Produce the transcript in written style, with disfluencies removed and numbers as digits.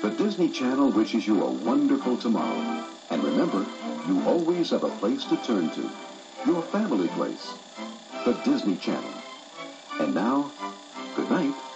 The Disney Channel wishes you a wonderful tomorrow. And remember, you always have a place to turn to. Your family place. The Disney Channel. And now, good night.